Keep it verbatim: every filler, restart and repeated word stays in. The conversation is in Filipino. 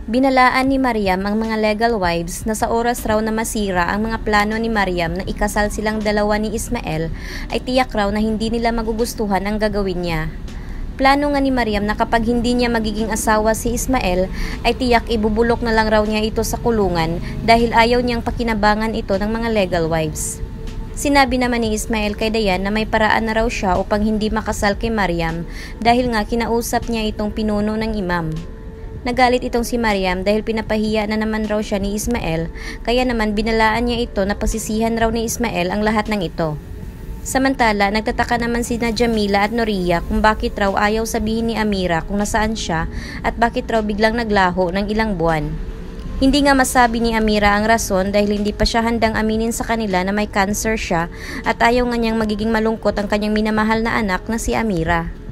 Binalaan ni Mariam ang mga legal wives na sa oras raw na masira ang mga plano ni Mariam na ikasal silang dalawa ni Ismael ay tiyak raw na hindi nila magugustuhan ang gagawin niya. Plano nga ni Mariam na kapag hindi niya magiging asawa si Ismael ay tiyak ibubulok na lang raw niya ito sa kulungan dahil ayaw niyang pakinabangan ito ng mga legal wives. Sinabi naman ni Ismael kay Dayan na may paraan na raw siya upang hindi makasal kay Mariam dahil nga kinausap niya itong pinuno ng imam. Nagalit itong si Mariam dahil pinapahiya na naman raw siya ni Ismael, kaya naman binalaan niya ito na pasisihan raw ni Ismael ang lahat ng ito. Samantala, nagtataka naman sina Jamila at Noria kung bakit raw ayaw sabihin ni Amira kung nasaan siya at bakit raw biglang naglaho ng ilang buwan. Hindi nga masabi ni Amira ang rason dahil hindi pa siya handang aminin sa kanila na may cancer siya at ayaw nga niyang magiging malungkot ang kanyang minamahal na anak na si Amira.